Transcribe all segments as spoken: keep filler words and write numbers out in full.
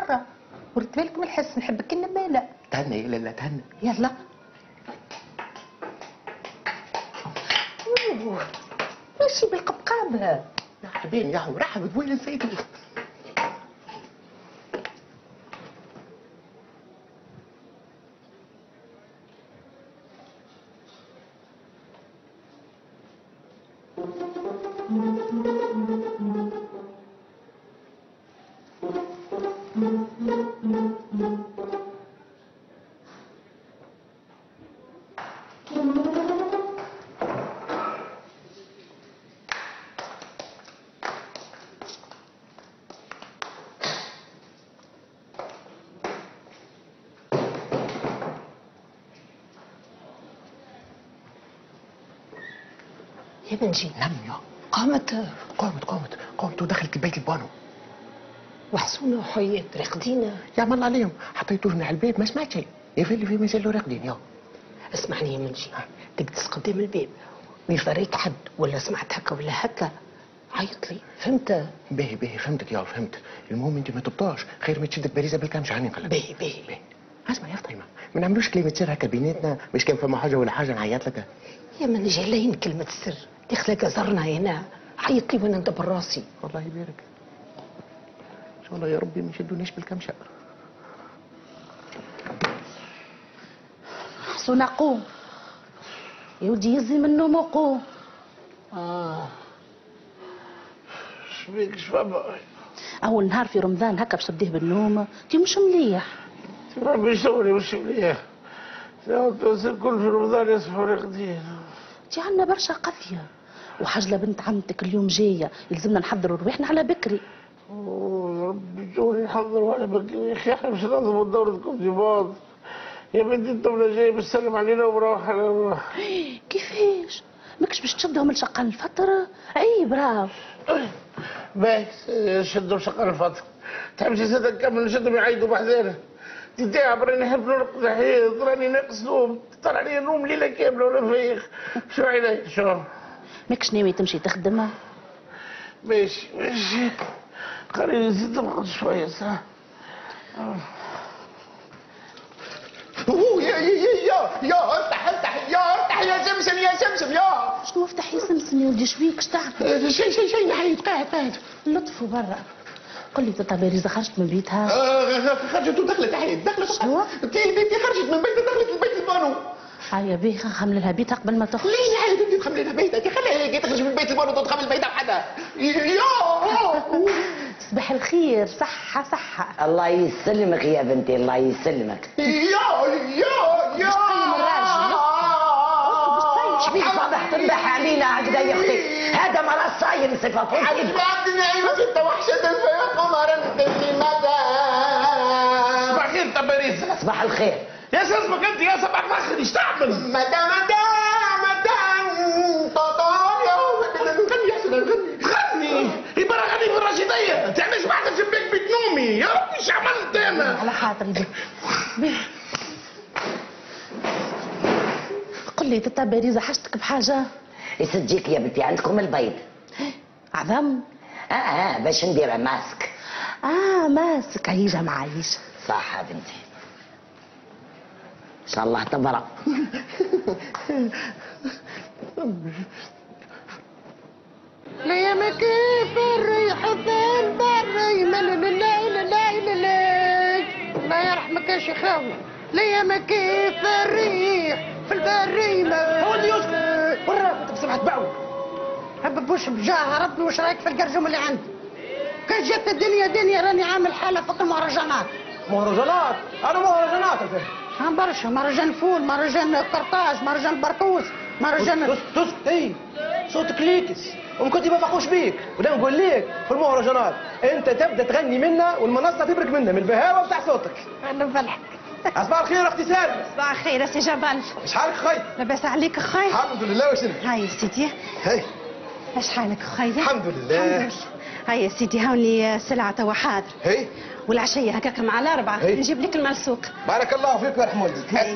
برا ورد بالك من الحس نحبك كنا مالا. تهنى يا لالا تهنى. يلا. ماشي بالقبقاب. مرحبين يا حو رحبت وين نسيت. يا بنجي. نعم يا. قامت قامت قامت قامت ودخلت البيت البانو. وحسونه وحيات راقدين. يا مال عليهم حطيتو لنا على الباب ما سمعت شيء. يا في اللي في مازالوا راقدين يا. اسمعني يا منجي تجلس قدام الباب ويفريك حد ولا سمعت هكا ولا هكا عيط لي فهمت؟ باهي باهي فهمتك يا فهمت. المهم انت ما تبطاش خير ما تشدك باريزه بالكامش عني نقلب. باهي باهي باهي. اسمع يا فطيمه ما نعملوش كلمه سر هكا بيناتنا باش كان فما حاجه ولا حاجه نعيط لك. يا منجي لين كلمه السر دخلك زرنا هنا عيط لي وانا ندبر راسي. الله يبارك ان شاء الله يا ربي ما يشدونيش بالكمشه. حسنا قوم يا ودي يزي من النوم وقوم. اه شبيك شبابا اول نهار في رمضان هكا باش تبديه بالنوم انت مش مليح. ربي يسولي مش مليح. الكل في رمضان يصبحوا راقدين. انت عندنا برشا قضيه وحجله بنت عمتك اليوم جايه يلزمنا نحضروا رواحنا على بكري. اوه ربي جوني نحضروا على بكري يا اخي احنا باش ننظموا دورتكم في بعض. يا بنتي الدولة جاي بتسلم علينا وبروح على نروح. كيفاش؟ ماكش باش تشدهم لشقان الفطر؟ اي براو. باهي شدوا شقان الفطر. تحب شي سنة نكمل نشدهم يعيطوا بحذانا. تتعب راني نحب نرقد حيط راني ناقص نوم طلع عليا نوم ليلة كاملة وانا فايق. شو عليا شو؟ ماكش ناوي تمشي تخدم؟ ماشي ماشي خليني نزيد نرقد شوية صح؟ اوه يا يا يا يا افتح افتح يا افتح يا سمسم يا سمسم يا. شنو افتح يا سمسم يا ولدي شبيك اش تعمل؟ شي شي شي نحيد قاعد قاعد. لطفوا برا. قل لي تتا باريزة خرجت من بيتها؟ آه خرجت ودخلت حيد دخلت. شنو؟ انت خرجت من بيتها دخلت البيت البانو. هيا بيه خمل لها بيتها قبل ما تخرج. ليش عايز انت تخملي لها بيتها؟ خليها هيك تخرج من بيت البانو وتدخل البيت حدا. يا صباح الخير صحة صحة. الله يسلمك يا بنتي الله يسلمك. يا يا يا شبيك واضح تنبح علينا هكذا يا اختي. هذا مرض صاير صفة فوق. حسبتني عيبك انت وحشة في قمر انت في مدى. صباح الخير تباريز. صباح الخير. يا اسمك انت يا صباح الخير ايش تعمل؟ مدى مدى مدى طاطا يا غني يا سلام غني. تغني يبقى غني في الرشيدية. تعملش بعد شباك بيت نومي يا ربي ايش عملت انا؟ على خاطري بيه. قل لي تتا باريزة حشتك بحاجة؟ يسجيك يا بنتي عندكم البيض. عظم؟ اه اه باش ندير ماسك. اه ماسك عيشة معايش. صح يا بنتي. ان شاء الله تبرأ. ليا ما كيف الريح الظل بري من الليل الليل الليل. الله يرحمك يا شيخاوي. ليا ما كيف الريح في البري ما ولدي يسكت برا انت بسمعة بعو. هب بوش بجاه ربي وش رايك في القرجم اللي عندي؟ كان جت الدنيا دنيا راني عامل حالة فوق المهرجانات. مهرجانات؟ انا مهرجانات انت. ها برشا مهرجان فول مهرجان قرطاج مهرجان بركوس مهرجان. تسكت اي صوتك ليكس وكنت ما فخوش بيك ولا نقول لك في المهرجانات انت تبدا تغني منا والمنصه تبرك منا من البهاوه بتاع صوتك. انا بلحق. صباح الخير اختي سالم. صباح الخير يا سي جبل. ايش حالك خي؟ لاباس عليك خي؟ الحمد لله واش انت؟ هاي يا سيدي. هاي اش حالك خي؟ الحمد لله. هاي يا سيدي هاوني سلعة توا حاضر. هي والعشية هكاك مع الأربعة هي. نجيب لك الملسوق. بارك الله فيك ويرحم والديك. هي.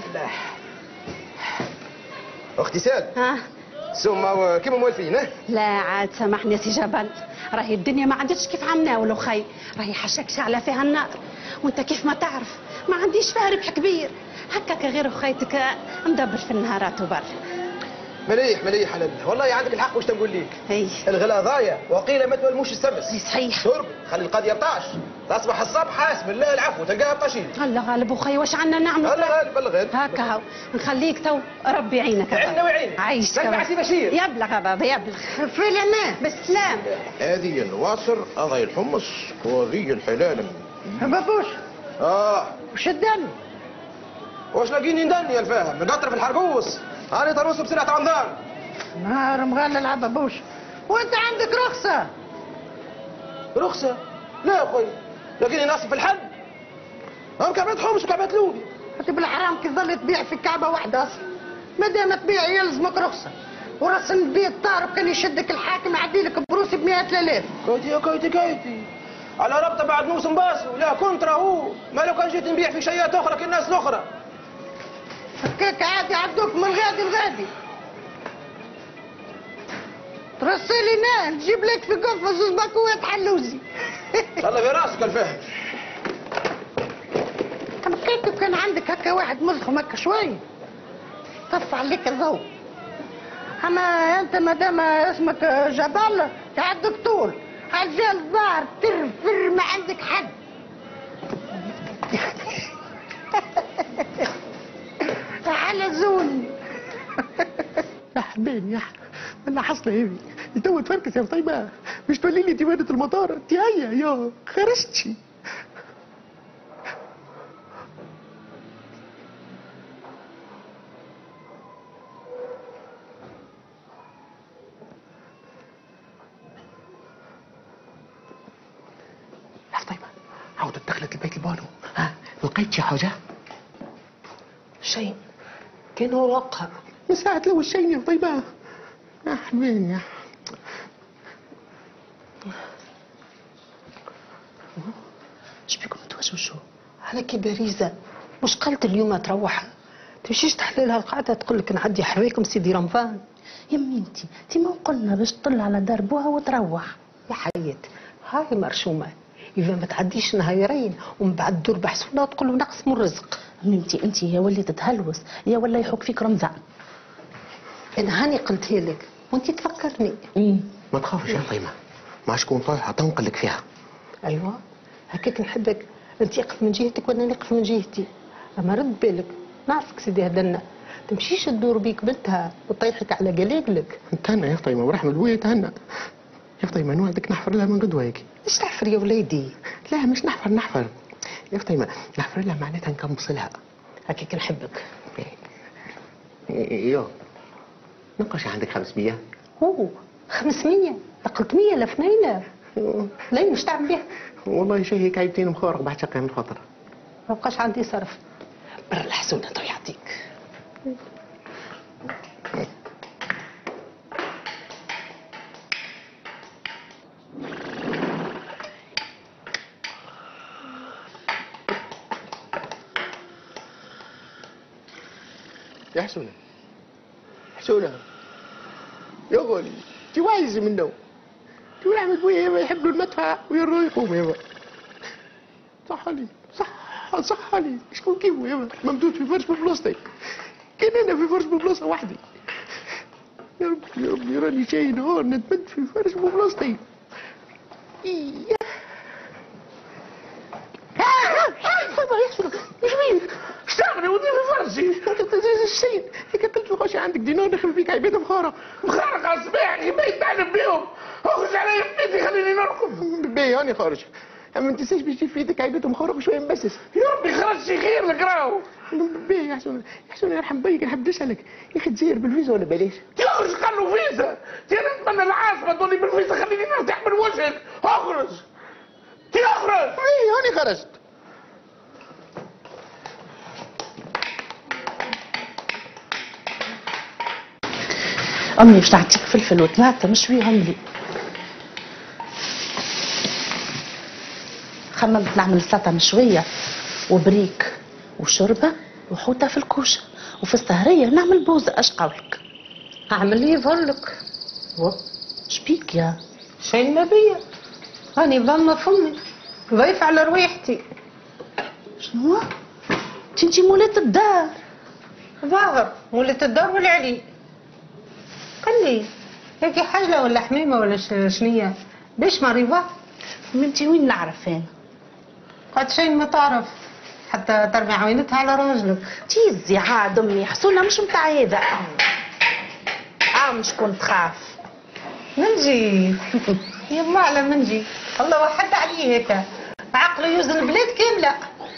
اختي سالم. ها؟ ثم كيما موالفين ها؟ لا عاد سامحني يا سي جبل راهي الدنيا ما عادتش كيف عمنا ولو خي راهي حشاك شعلة فيها النار وانت كيف ما تعرف ما عنديش فيها ربح كبير، هكاك غير خيتك مدبر في النهارات وبر. مليح مليح حلال والله عندك الحق. واش تنقول لك؟ اي الغلا ضايع وقيل ما تولموش السمس. اي صحيح. شرب خلي القضيه بطاش، تصبح الصبح حاسب الله العفو تلقاها بطاشين. الله غالب وخي واش عنا نعمل؟ الله غالب الله غالب. هكا هاو نخليك تو ربي يعينك. عيننا وعينك. عايشك نسمع سي بشير. يبلغ يا بابا يبلغ. في الامان. بالسلام. هذه الواصر، هذه الحمص، وهذه الحلال. بابوش اه وش الدم؟ واش لاقيني ندني الفاهم نقطر في الحرقوس. انا تروس بسرعه رمضان. نهار مغلل على بابوش. وانت عندك رخصه؟ رخصه؟ لا يا اخوي لاقيني ناصي في الحل. هم كعبات حمص وكعبات لودي. انت بالحرام كي تظل تبيع في كعبه واحده اصلا. ما دام تبيع يلزمك رخصه. ورسم البيت طارق كان يشدك الحاكم يعدي لك بروس ب مئة آلاف. كايتي يا كايتي كايتي على ربطه بعد موسم باسو. لا كونترا هو ما لو كان جيت نبيع في شيات اخرى كالناس الاخرى. هكاك عادي عدوك من غادي لغادي. ترسلي نان نجيب لك في قفص زوز باكوات حلوزي. الله في راسك الفهم. كيف كان عندك هكا واحد مزخم هكا شوي طف عليك الضوء. اما انت ما دام اسمك جبل عندك طول عجال ظهر ترفر ما عندك حد. على زون يا حبيبي يا ولا حصل هيبي تو تفركس يا طيبه مش تولي لي ديوانه المطار انت هيا يا خرجتي. يا طيبه عودت دخلت البيت البانو. ها لقيت شي حاجه؟ شيء كان وراقها من ساعة لو الشين يا طيبة يا حبيبي يا ايش بيكم توجوشوا على كي باريزة؟ مش قالت اليوم تروح تمشيش تحللها القعدة تقول لك نعدي حواكم سيدي رمضان. يمي انتي انتي ما قلنا باش تطل على دار بوها وتروح؟ يا حيات هاي مرشومة إذا ما تعديش نهايرين ومن بعد دور بحسونة تقول له نقص من الرزق. ميمتي انتي يا ولي تتهلوس يا ولا يحك فيك رمضان. انا هاني قلتها لك وانت تفكرني. امم ما تخافش يا طيبة ما شكون طايحة تنقلك فيها. ايوه هكاك نحبك انت يقف من جهتك وانا نقف من جهتي. اما رد بالك نعرفك سيدي هدنا تمشيش تدور بيك بنتها وتطيحك على قليقلك. تهنى يا طيبة ورحمة ابويا تهنى يا طيبة نوعدك نحفر لها من قدوة هيك. ايش تحفر يا وليدي؟ لا مش نحفر نحفر يا طيبة نحفر لها معناتها نكمصلها. هكاك نحبك. يو نقاش عندك خمسمية؟ هو خمسمية قلت مية لفنينة لا مش تعمل بها. والله شيء هيك عيبتين مخارق بعد شقة من فترة. ما بقاش عندي صرف برا الحسونة تو يعطيك. يا حسونة حسونة يا غالي انت واعية منه انت ولعمل بويا ما يحب له المدفع ويرو يقوم يابا. صح علي صح صح علي شكون كيفه يابا ممدود في فرش ببلاصتي كان انا في فرش ببلاصة وحدي. يا ربي يا ربي راني جاي نهار نتمد في فرش ببلاصتي. ايه ايش بيك؟ اشتغلي ودي في فرشي انت السيد هيك قلت له خشي عندك دينار نخدم فيك عبيد بخارة مخارق على الصباح يا بيت تعلم بيهم، اخرج علي بيتي خليني نركض. بي هاني خارج اما انت سايش بيجي في يدك عبيد مخارق شويه مبسس. يا ربي خرج شي خير لك راهو. بي يا حسون يا حسون يرحم بيك نحب نسالك يا اخي تزير بالفيزا ولا بلاش؟ تخرج قال له فيزا، انا نتمنى العاصمه تولي بالفيزا خليني نرتاح من وجهك، اخرج تخرج. بي هاني خرجت. امي باش تعطيك فلفل وطماطم شويه عمري. خممت نعمل سلطه مشويه وبريك وشوربه وحوته في الكوشه وفي السهريه نعمل بوزه. اش قولك؟ اعمل لي يظلك شبيك يا شيء ما بيا هاني ضامه فمي ضيف على روايحتي. شنو؟ انتي مولات الدار. ظاهر ولات الدار ولا علي. قال لي هيك حاجه ولا حميمه ولا شنية باش مريضه. بنتي وين نعرف انا؟ قد شيء ما تعرف حتى ترمي عوينتها على راجلك. تيزي عاد امي حصولنا مش متاع هذا. اه مش كنت خاف. منجي يما على منجي الله وحد عليه هيك عقله يوزن البلاد كامله.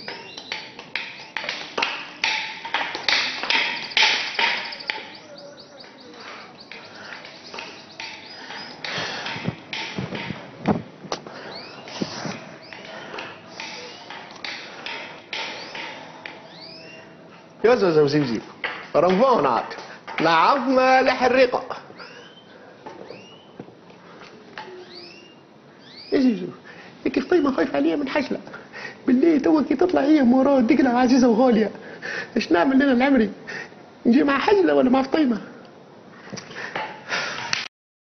يا زوزة وزمزم رمضان عاد لعبنا لحريقة. يا زوزو هيك فطيمة خايف عليها من حشلة بالليل توا كي تطلع هي مراد دقلة عزيزة وغالية. ايش نعمل لنا العمري؟ نجي مع حجلة ولا مع فطيمة؟